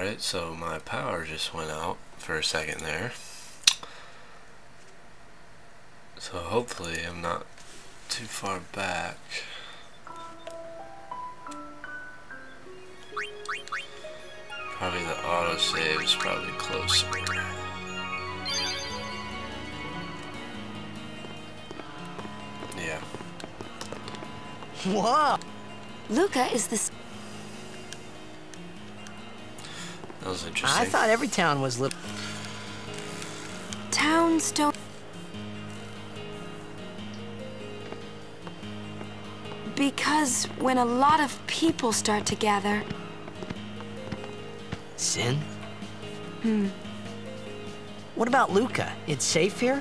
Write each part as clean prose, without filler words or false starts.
Alright, so my power just went out for a second there. So hopefully I'm not too far back. Probably the autosave is probably closer. Yeah. Whoa! Luca is this. That was interesting. I thought every town was little. Towns don't. Because when a lot of people start to gather. Sin? What about Luca? It's safe here?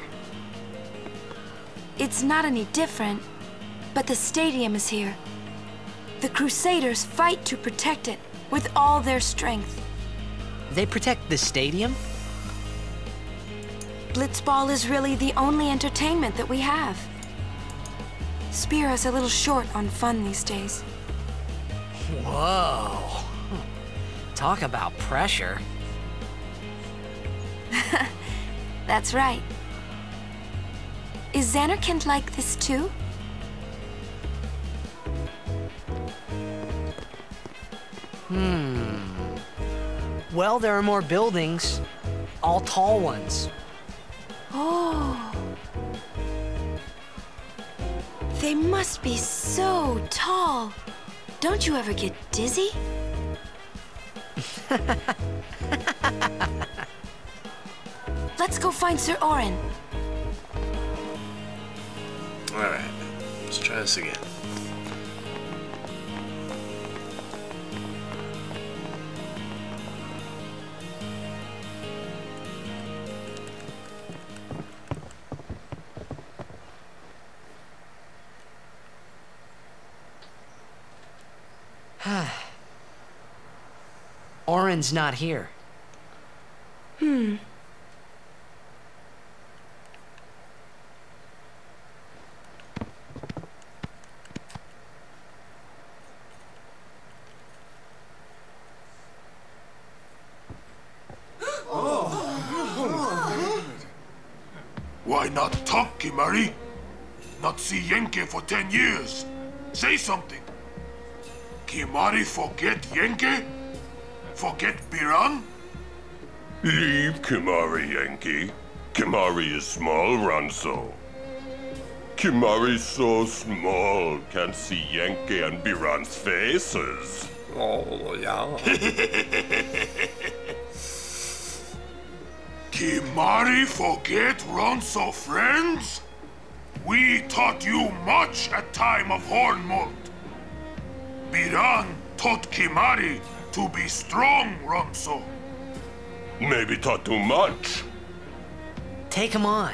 It's not any different, but the stadium is here. The Crusaders fight to protect it with all their strength. They protect the stadium? Blitzball is really the only entertainment that we have. Spira's a little short on fun these days. Whoa. Talk about pressure. That's right. Is Zanarkand like this too? Well, there are more buildings. All tall ones. Oh. They must be so tall. Don't you ever get dizzy? Let's go find Sir Auron. Alright, let's try this again. Auron's not here. Why not talk, Kimahri? Not see Yenke for 10 years. Say something. Kimahri forget Yenke? Forget Biran? Leave Kimahri, Yenke. Kimahri is small, Ronso. Kimahri's so small, can't see Yenke and Biran's faces. Oh, yeah. Kimahri forget Ronso friends? We taught you much at time of Hornmold. Biran taught Kimahri to be strong, Ronso. Maybe taught too much. Take him on.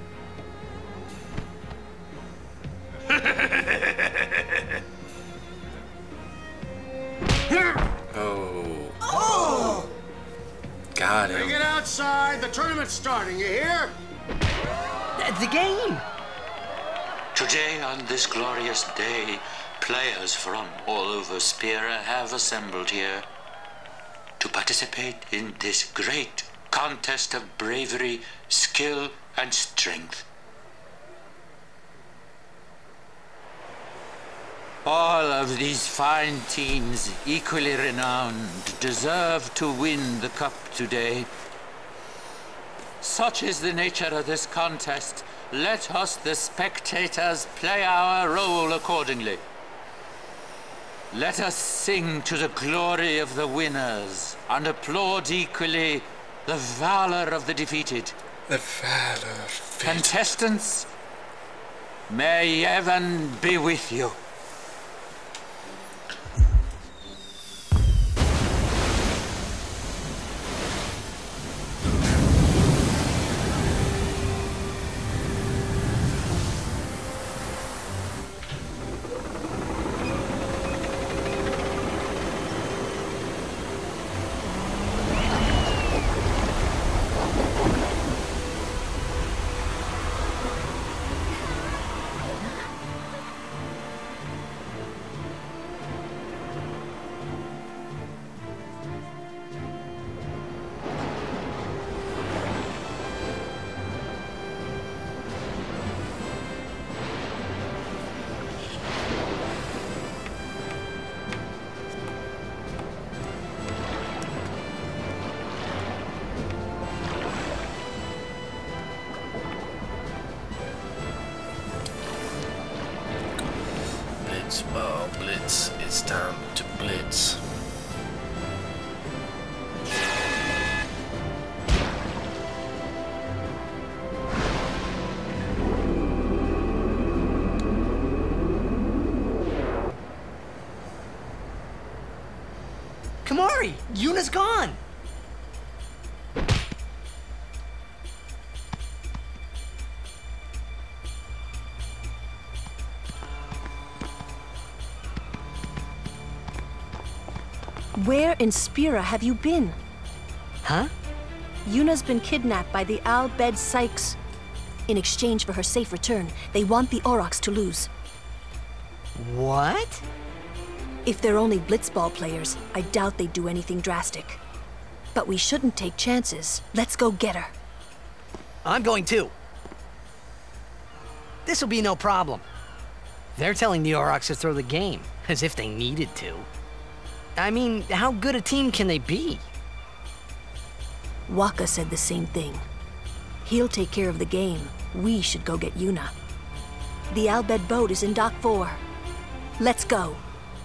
Oh. Got him. Bring it outside. The tournament's starting, you hear? The game! Today, on this glorious day, players from all over Spira have assembled here to participate in this great contest of bravery, skill, and strength. All of these fine teams, equally renowned, deserve to win the cup today. Such is the nature of this contest. Let us, the spectators, play our role accordingly. Let us sing to the glory of the winners and applaud equally the valor of the defeated. The valor. Contestants, may heaven be with you. Yuna's gone! Where in Spira have you been? Huh? Yuna's been kidnapped by the Al Bhed Sykes. In exchange for her safe return, they want the Aurochs to lose. What? If they're only blitzball players, I doubt they'd do anything drastic. But we shouldn't take chances. Let's go get her. I'm going too. This'll be no problem. They're telling the Aurochs to throw the game, as if they needed to. I mean, how good a team can they be? Waka said the same thing. He'll take care of the game. We should go get Yuna. The Al Bhed boat is in Dock 4. Let's go.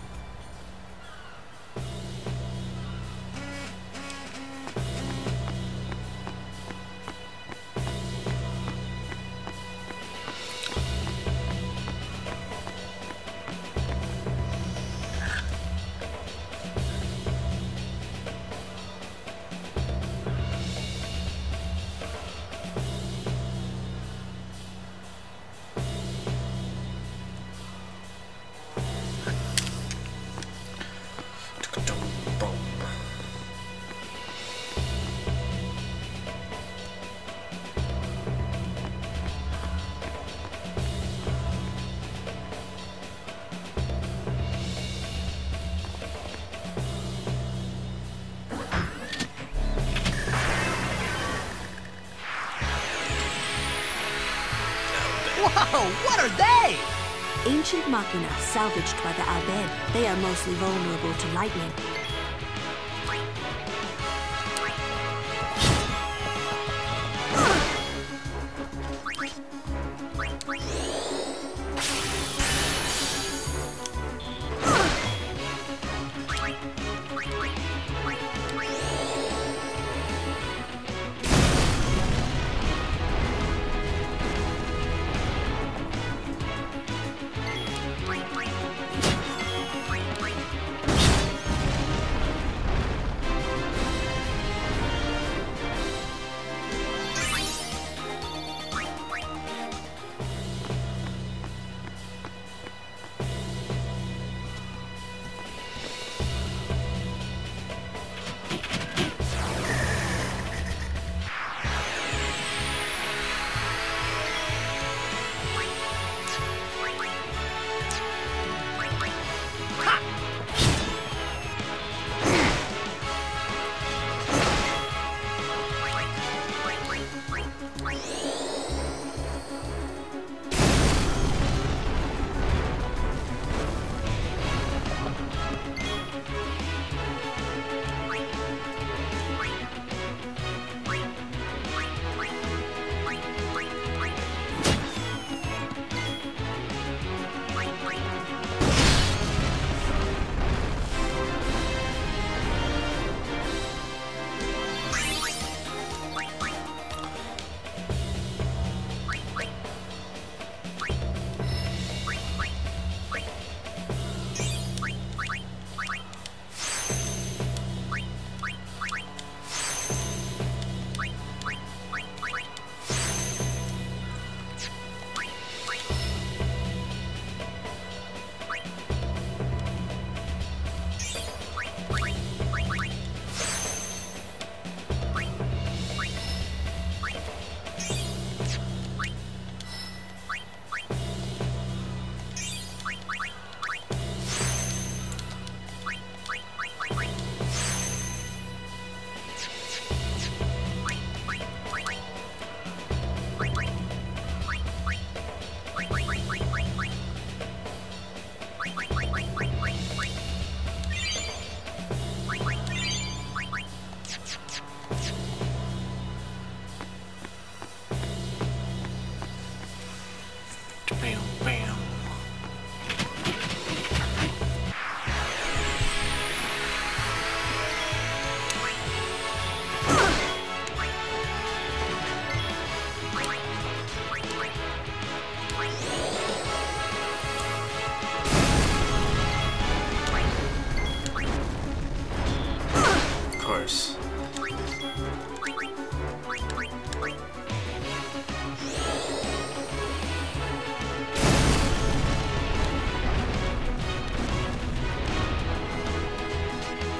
Whoa, what are they? Ancient Machina salvaged by the Al Bhed. They are mostly vulnerable to lightning.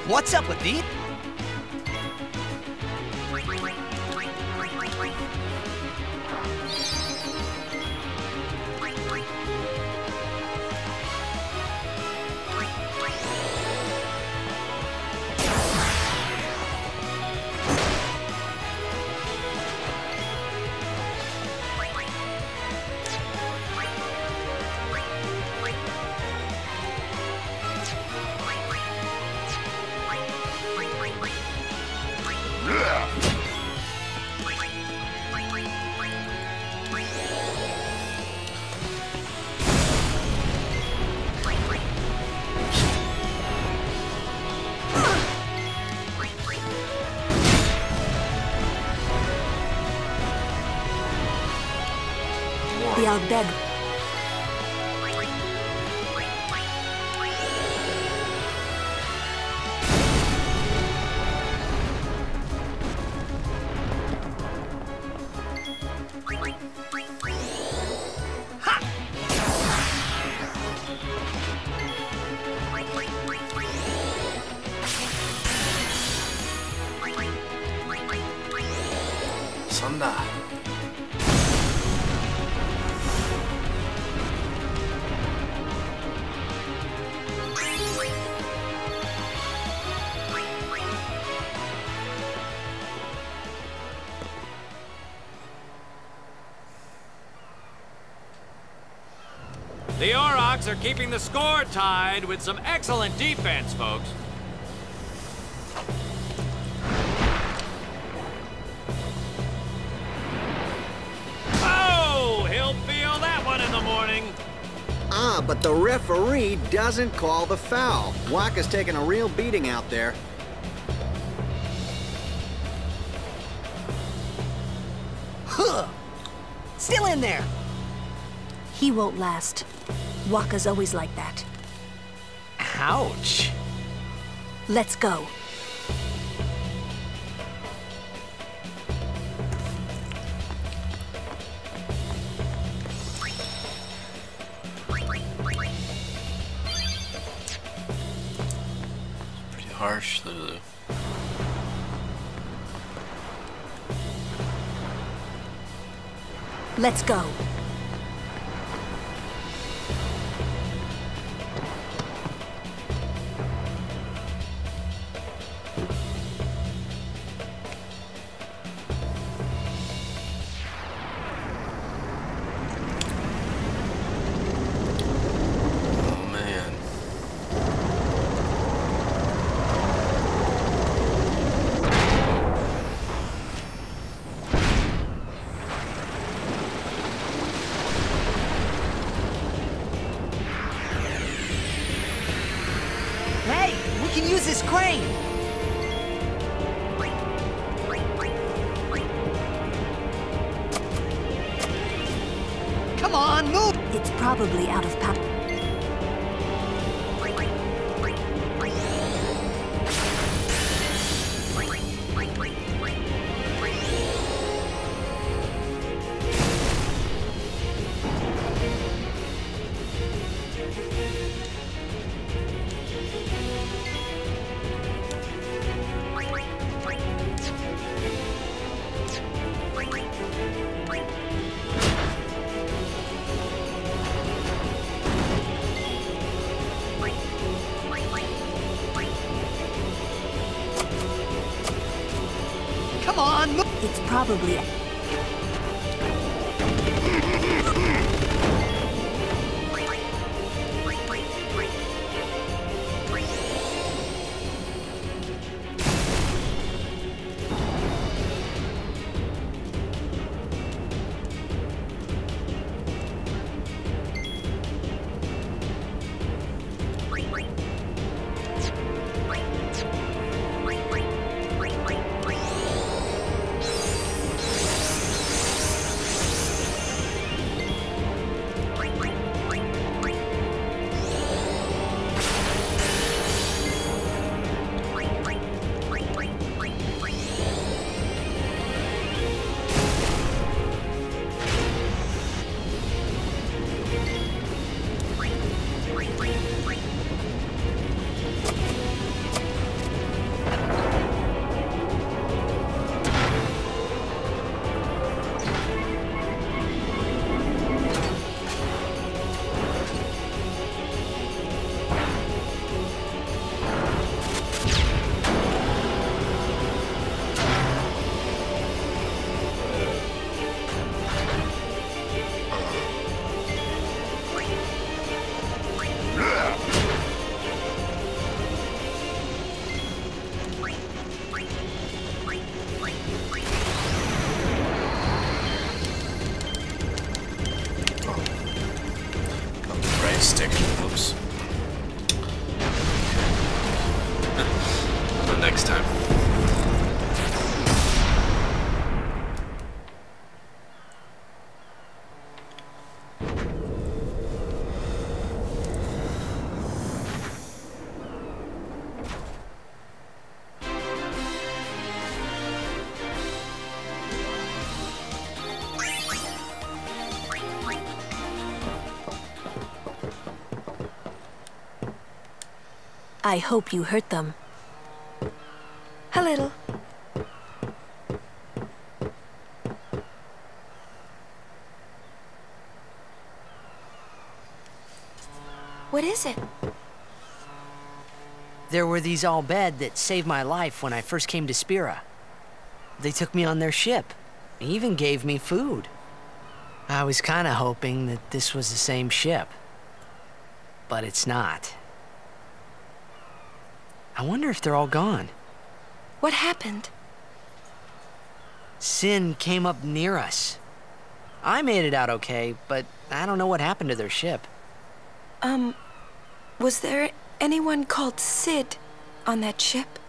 What's up with these? The Al Bhed. Sonda. The Aurochs are keeping the score tied with some excellent defense, folks. Oh, he'll feel that one in the morning. Ah, but the referee doesn't call the foul. Wakka's taking a real beating out there. Huh! Still in there! He won't last. Wakka's always like that. Ouch! Let's go. Pretty harsh, Lulu. Let's go. Oh man. Hey, we can use this crane! Come on, move! It's probably out of power. Come on, move! It's probably... I hope you hurt them. A little. What is it? There were these Al Bhed that saved my life when I first came to Spira. They took me on their ship, even gave me food. I was kinda hoping that this was the same ship. But it's not. I wonder if they're all gone. What happened? Sin came up near us. I made it out okay, but I don't know what happened to their ship. Was there anyone called Sid on that ship?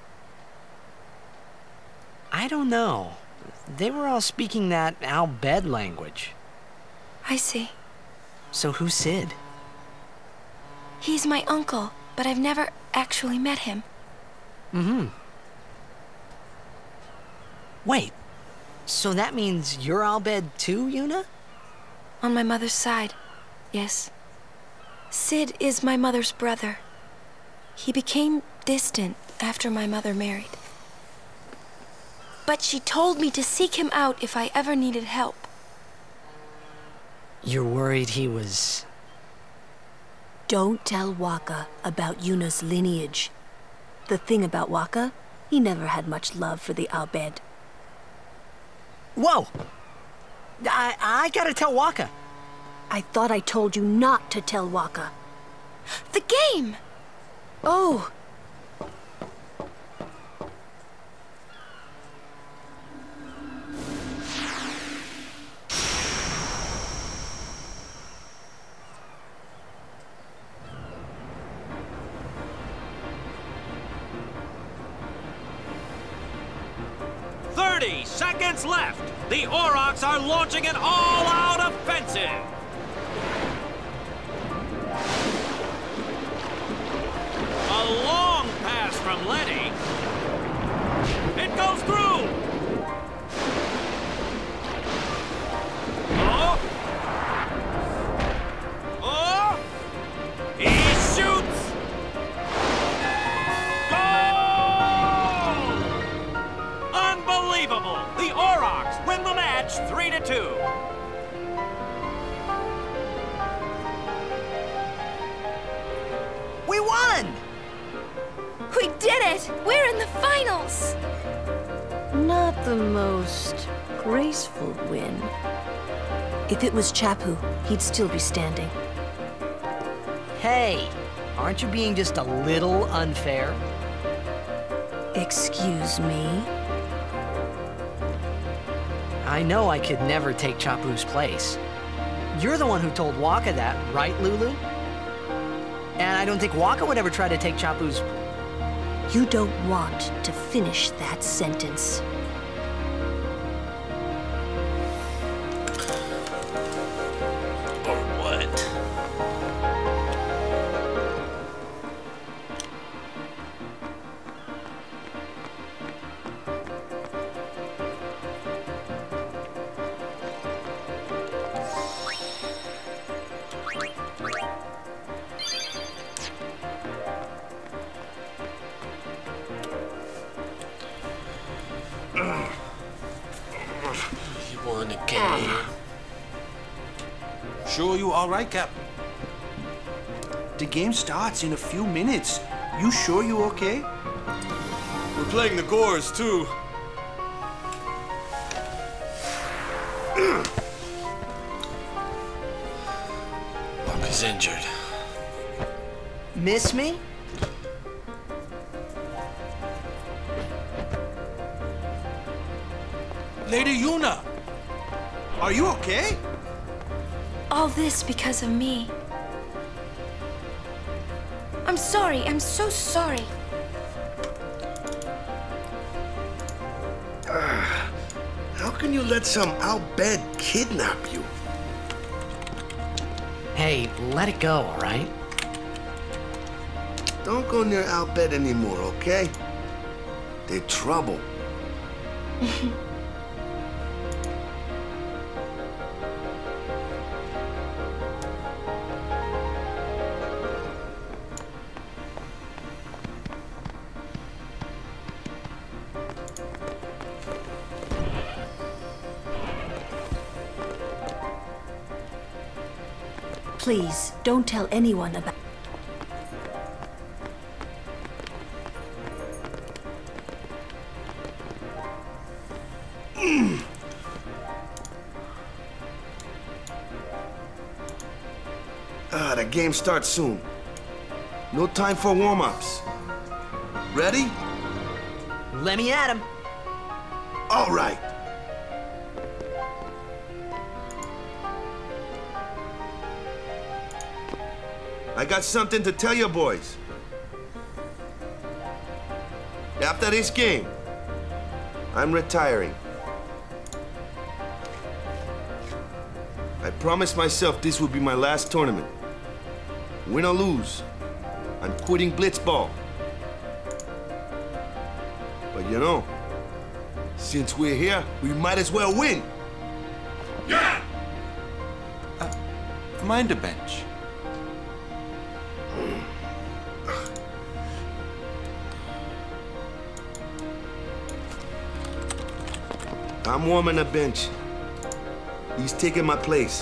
I don't know. They were all speaking that Al Bhed language. I see. So who's Sid? He's my uncle, but I've never actually met him. Wait, so that means you're Al Bhed too, Yuna? On my mother's side, yes. Sid is my mother's brother. He became distant after my mother married. But she told me to seek him out if I ever needed help. You're worried he was... Don't tell Wakka about Yuna's lineage. The thing about Wakka, he never had much love for the Al Bhed. Whoa! I gotta tell Wakka. I thought I told you not to tell Wakka. The game! Oh! Seconds left. The Aurochs are launching an all-out offensive. A long pass from Lenny. It goes through. Oh. Oh. He shoots. Unbelievable! The Aurochs win the match 3-2. We won! We did it! We're in the finals! Not the most graceful win. If it was Chapu, he'd still be standing. Hey, aren't you being just a little unfair? Excuse me? I know I could never take Chapu's place. You're the one who told Wakka that, right, Lulu? And I don't think Wakka would ever try to take Chapu's... You don't want to finish that sentence. Or what? You won again. Sure you all right, Captain? The game starts in a few minutes. You sure you okay? We're playing the Gores, too. Wakka's injured. Miss me? Lady Yuna! Are you okay? All this because of me. I'm sorry. I'm so sorry. How can you let some Al Bhed kidnap you? Hey, let it go, all right? Don't go near Al Bhed anymore, okay? They're trouble. Please, don't tell anyone about... The game starts soon. No time for warm-ups. Ready? Let me at him. All right. I got something to tell you boys. After this game, I'm retiring. I promised myself this would be my last tournament. Win or lose, I'm quitting Blitzball. But you know, since we're here, we might as well win. Yeah! Mind the bench. I'm warming the bench. He's taking my place.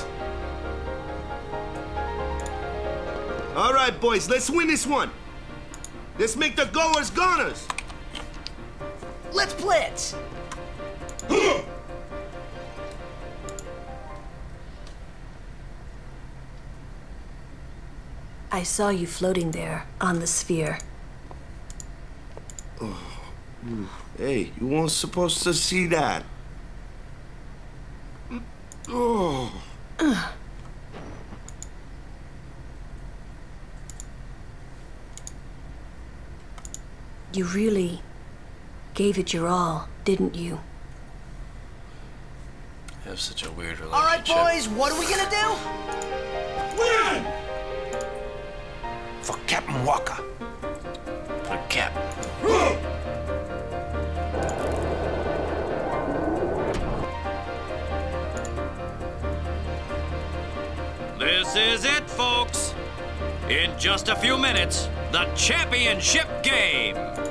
All right, boys, let's win this one. Let's make the goers goners. Let's blitz. I saw you floating there, on the sphere. Oh. Hey, you weren't supposed to see that. Oh. You really gave it your all, didn't you? We have such a weird relationship. All right, boys, what are we gonna do? Win! For Captain Walker. For Captain. This is it, folks. In just a few minutes, the championship game.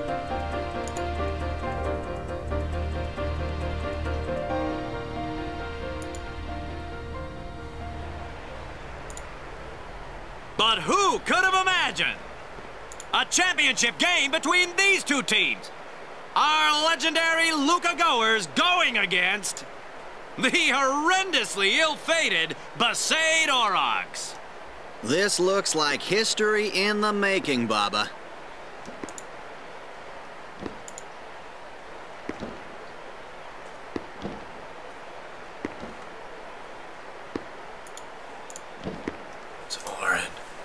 But who could have imagined a championship game between these two teams? Our legendary Luca Goers going against the horrendously ill-fated Besaid Aurochs. This looks like history in the making, Baba. It's horrid.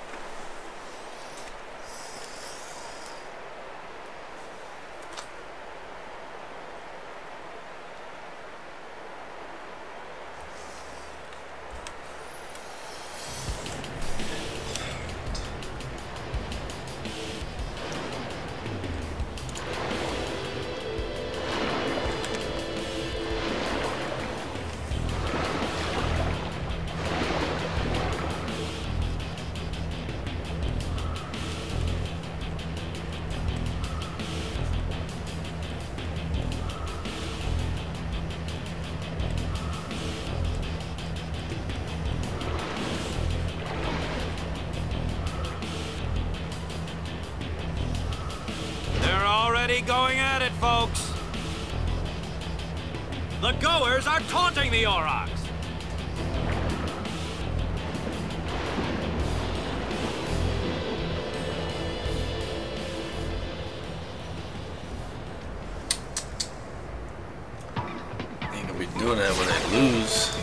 Going at it, folks. The Goers are taunting the Aurochs. Ain't gonna be doing that when they lose.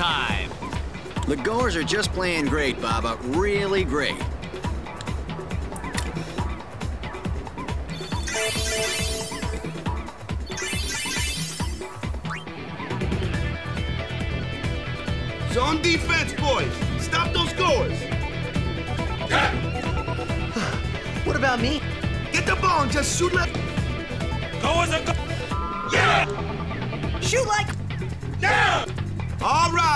time. The Goers are just plain great, Baba. Really great. Zone defense, boys! Stop those Goers! What about me? Get the ball and just shoot left! Goers are go. Yeah! Shoot like... Yeah! All right!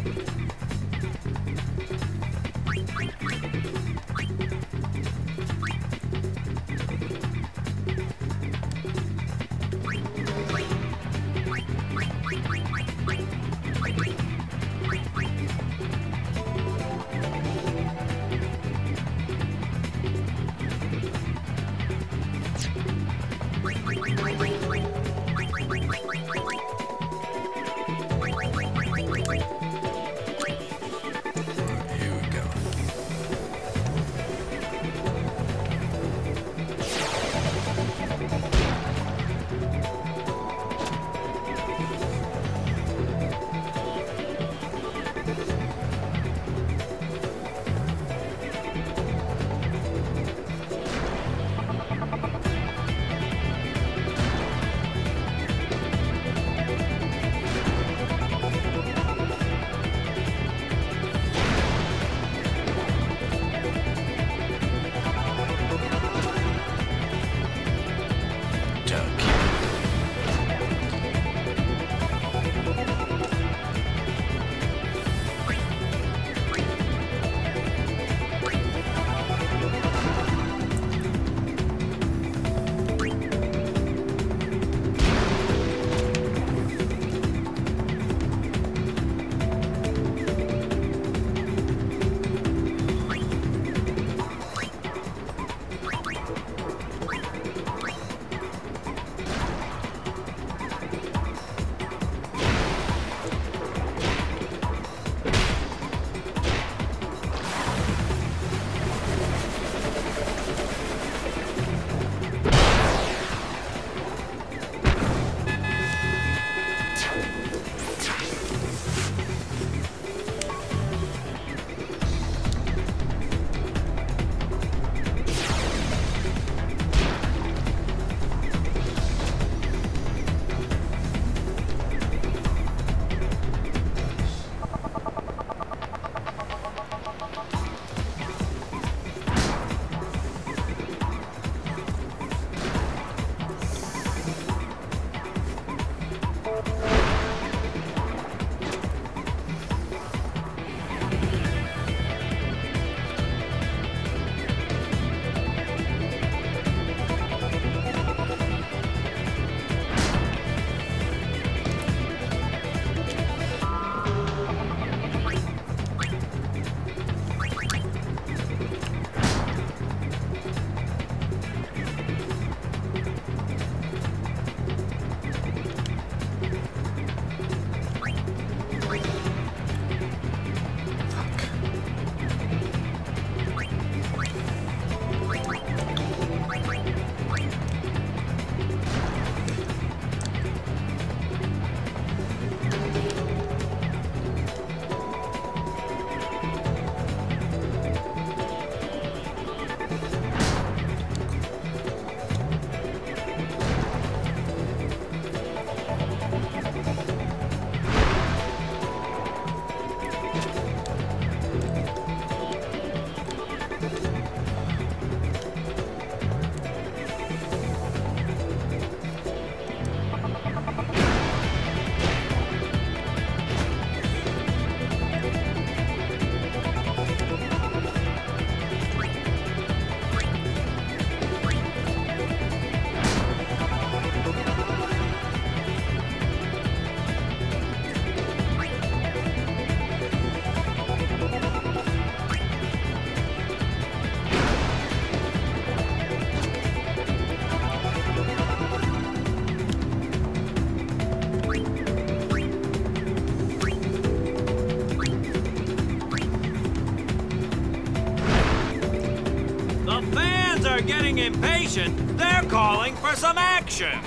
are getting impatient, they're calling for some action.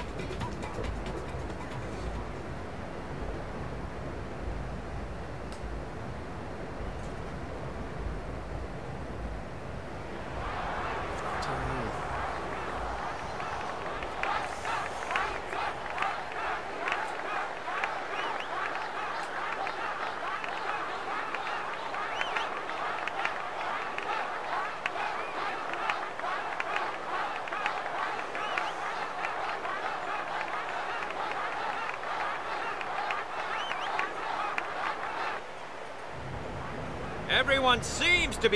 Everyone seems to be...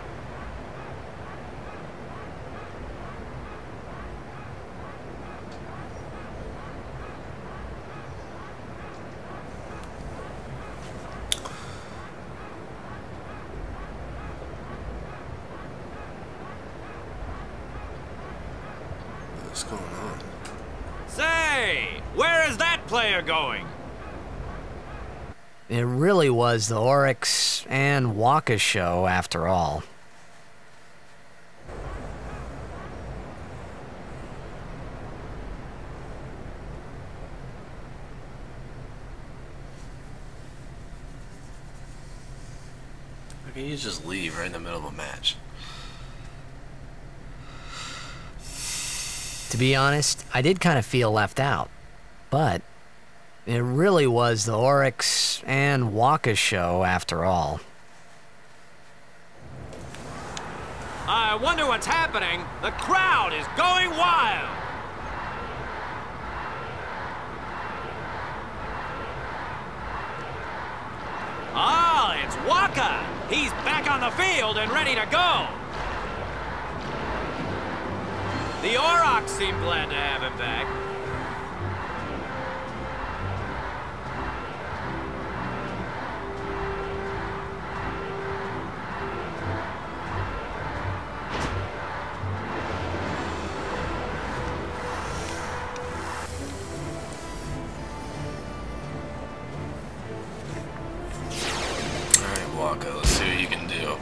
What's going on? Say, where is that player going? It really was the Oryx and Waka show, after all. How can you just leave right in the middle of a match? To be honest, I did kind of feel left out. But it really was the Oryx and Waka show, after all. I wonder what's happening. The crowd is going wild. Ah, it's Waka. He's back on the field and ready to go. The Aurochs seem glad to have him back. Alright, Waka, let's see what you can do.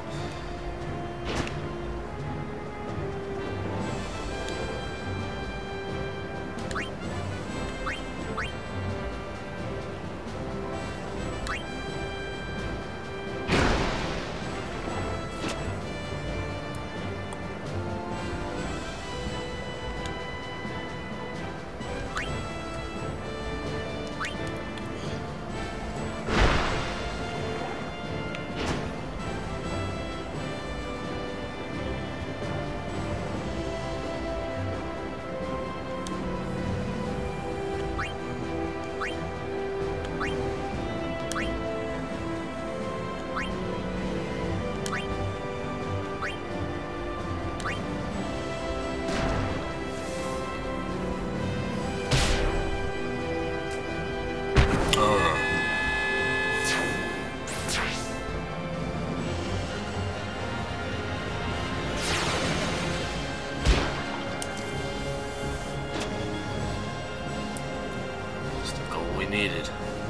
Needed.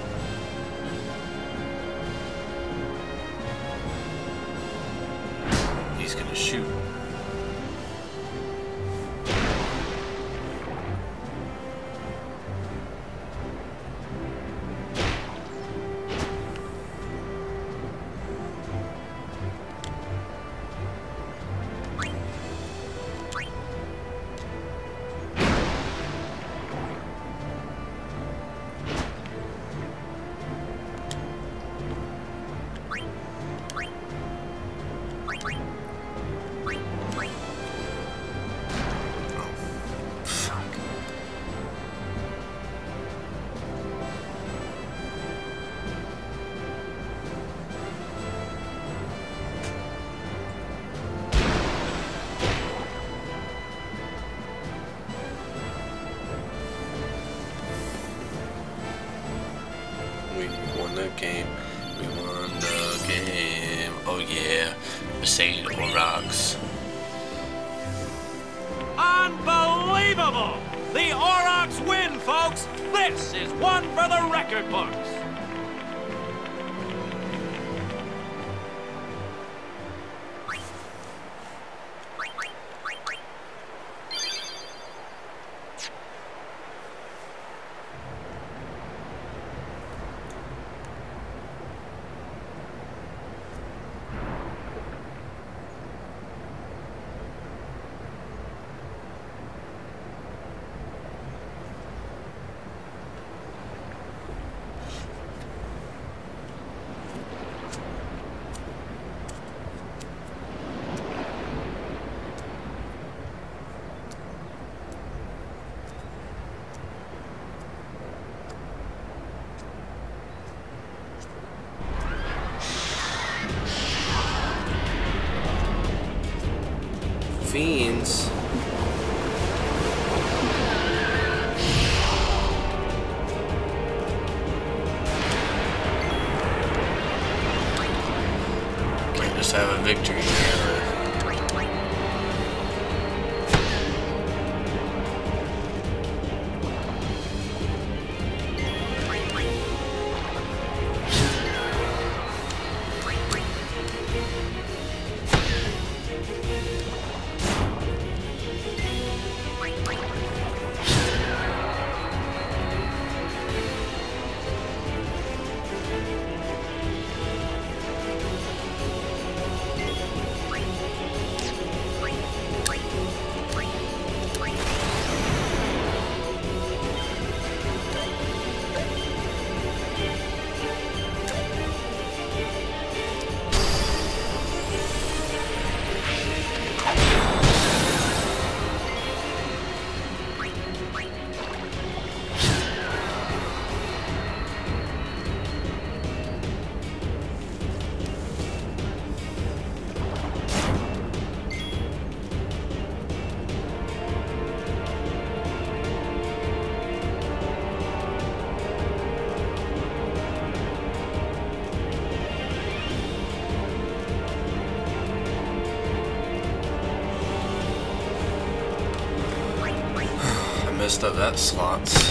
He's gonna shoot. We won the game. We won the game. Oh yeah. Besaid Aurochs. Unbelievable! The Aurochs win, folks! This is one for the record books! fiends. Can't just have a victory here. Messed up that slots.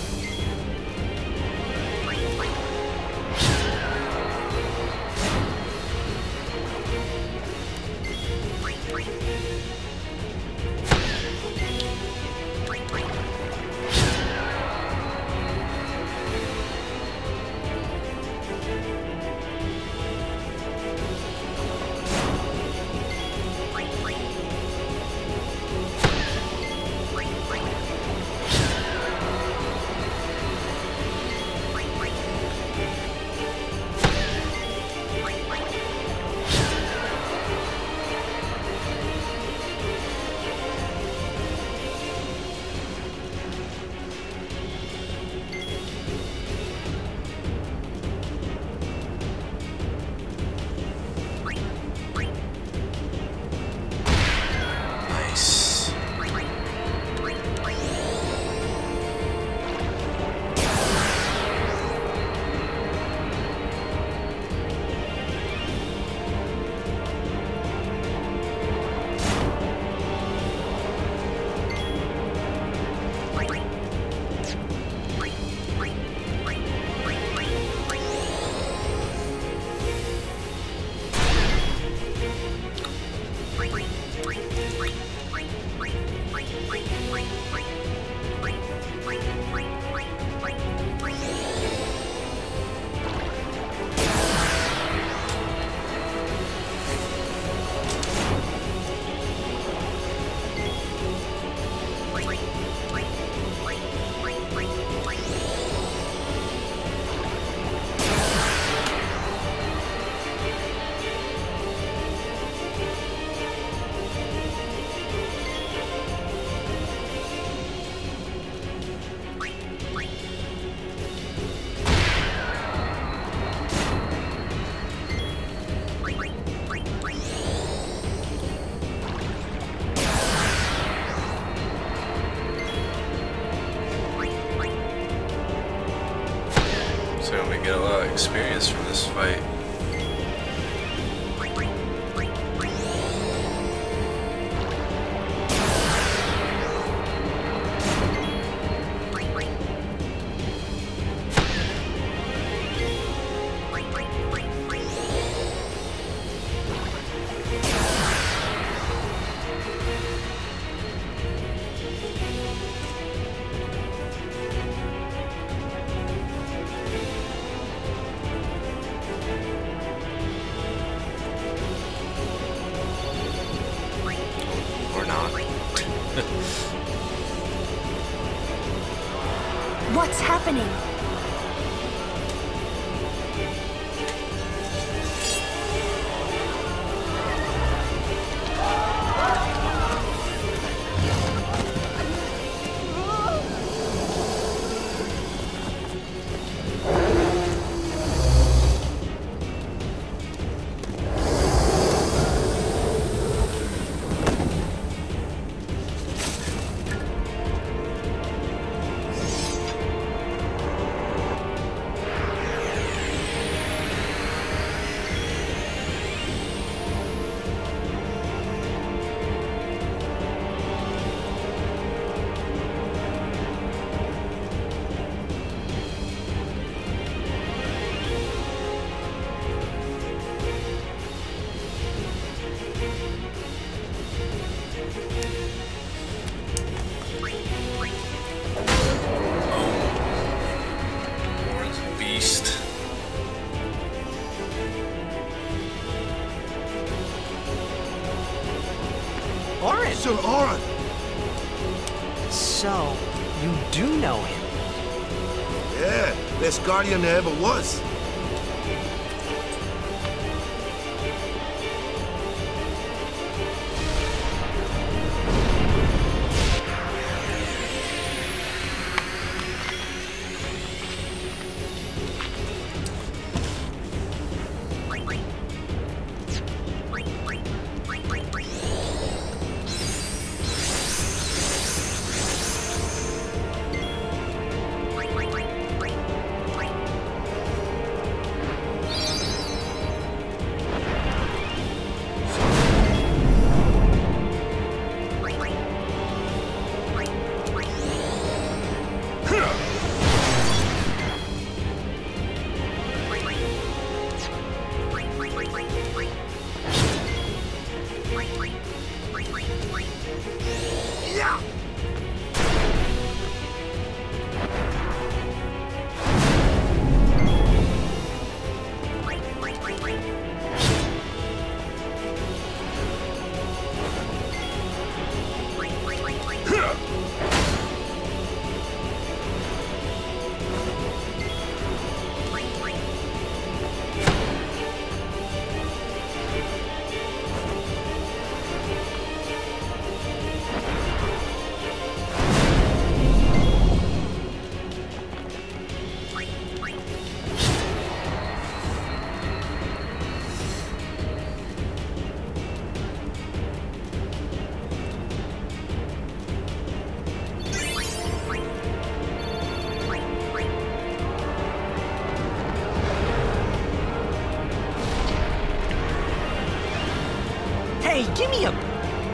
Get a lot of experience from this fight. What's happening? Sir Aran. So, you do know him? Yeah, best guardian there ever was. Hey, give me a...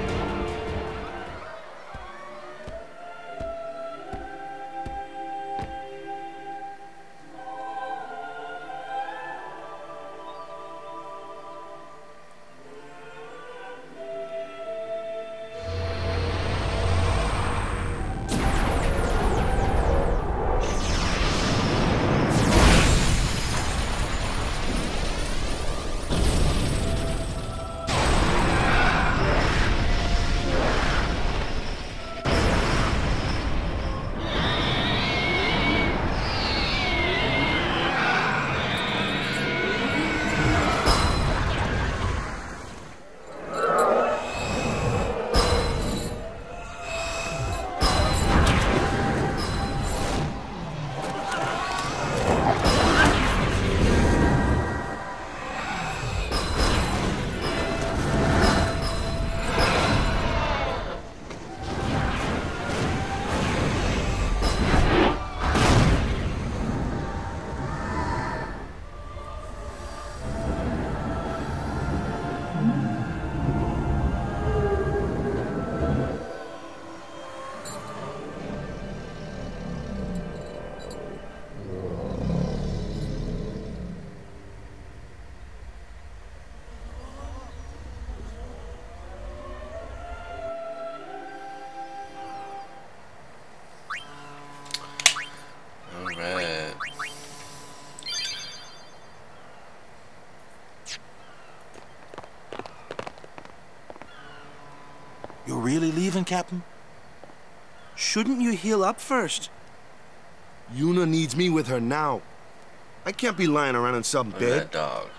You're really leaving, Captain? Shouldn't you heal up first? Yuna needs me with her now. I can't be lying around in some bed. That dog.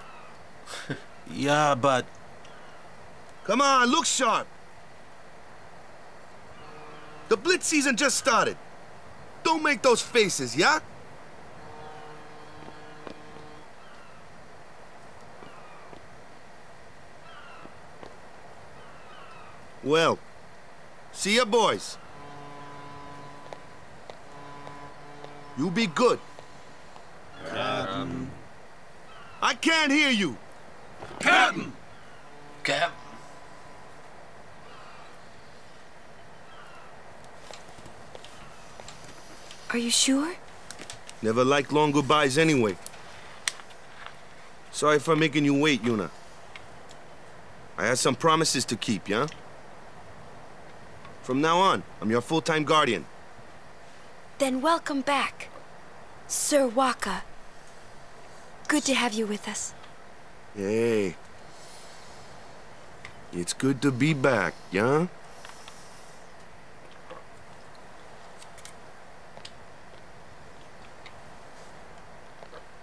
Yeah, but... Come on, look sharp. The Blitz season just started. Don't make those faces, yeah? Well, see ya, boys. You be good. I can't hear you. Captain! Captain. Are you sure? Never liked long goodbyes anyway. Sorry for making you wait, Yuna. I had some promises to keep, yeah? From now on, I'm your full-time guardian. Then welcome back, Sir Wakka. Good to have you with us. Hey. It's good to be back, yeah?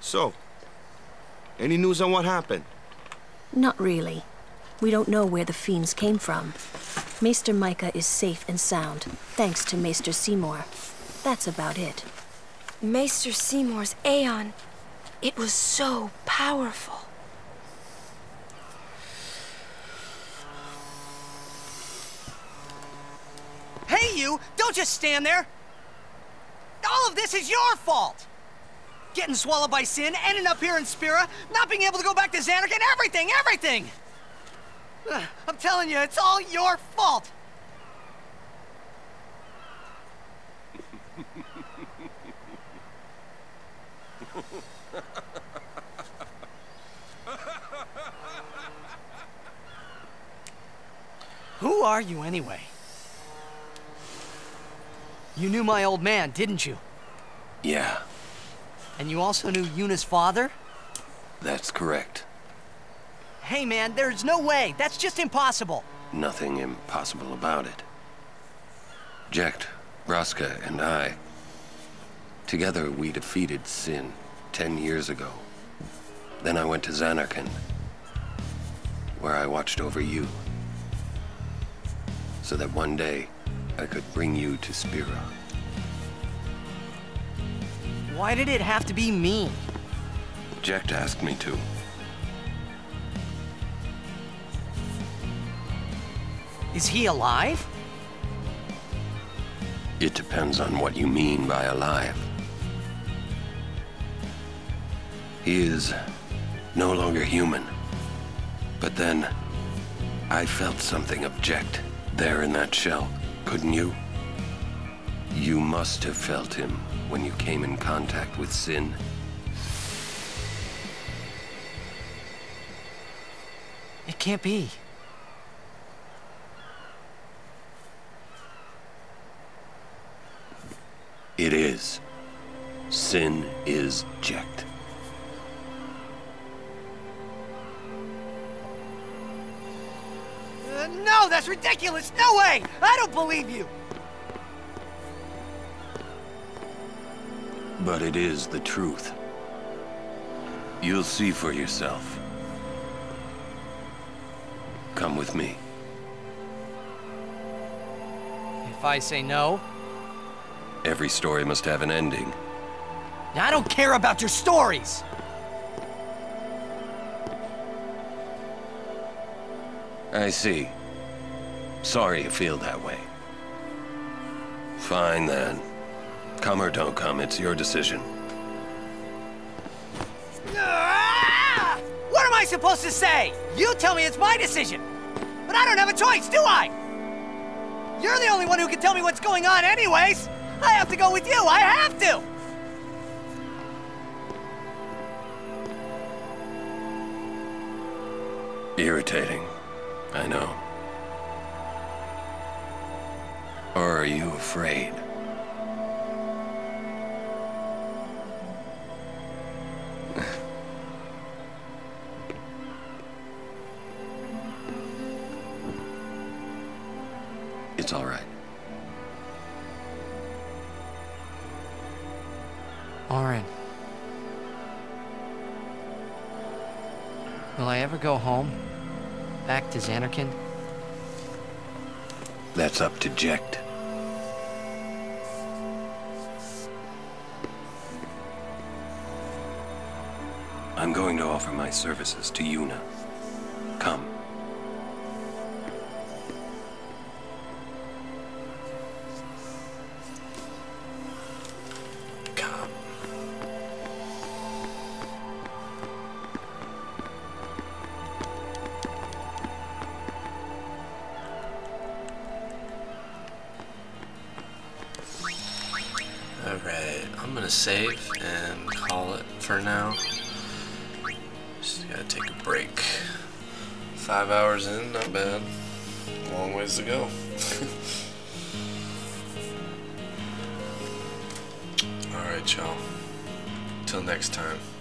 So, any news on what happened? Not really. We don't know where the fiends came from. Maester Micah is safe and sound, thanks to Maester Seymour. That's about it. Maester Seymour's Aeon. It was so powerful. Hey, you! Don't just stand there! All of this is your fault! Getting swallowed by sin, ending up here in Spira, not being able to go back to Zanarkand, everything! I'm telling you, it's all your fault! Who are you, anyway? You knew my old man, didn't you? Yeah. And you also knew Yuna's father? That's correct. Hey, man, there's no way. That's just impossible. Nothing impossible about it. Jecht, Vraska, and I, together we defeated Sin 10 years ago. Then I went to Zanarkand, where I watched over you, so that one day I could bring you to Spira. Why did it have to be me? Jecht asked me to. Is he alive? It depends on what you mean by alive. He is no longer human. But then, I felt something of Jecht there in that shell, couldn't you? You must have felt him when you came in contact with Sin. It can't be. It is. Sin is Jecht. No, that's ridiculous! No way! I don't believe you! But it is the truth. You'll see for yourself. Come with me. If I say no? Every story must have an ending. I don't care about your stories! I see. Sorry you feel that way. Fine then. Come or don't come, it's your decision. What am I supposed to say? You tell me it's my decision. But I don't have a choice, do I? You're the only one who can tell me what's going on anyways. I have to go with you, I have to! Irritating, I know. Or are you afraid? It's all right. Auron. Will I ever go home? Back to Zanarkand? That's up to Jecht. I'm going to offer my services to Yuna. Come. Come. Alright, I'm gonna save and call it for now. Just gotta take a break. 5 hours in, not bad. Long ways to go. Alright, y'all. Till next time.